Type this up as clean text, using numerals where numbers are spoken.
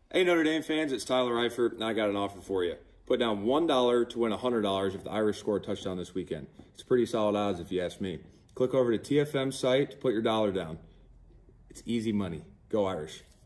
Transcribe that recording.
Hey Notre Dame fans, it's Tyler Eifert, and I got an offer for you. Put down $1 to win $100 if the Irish score a touchdown this weekend. It's pretty solid odds if you ask me. Click over to TFM site to put your dollar down. It's easy money. Go Irish.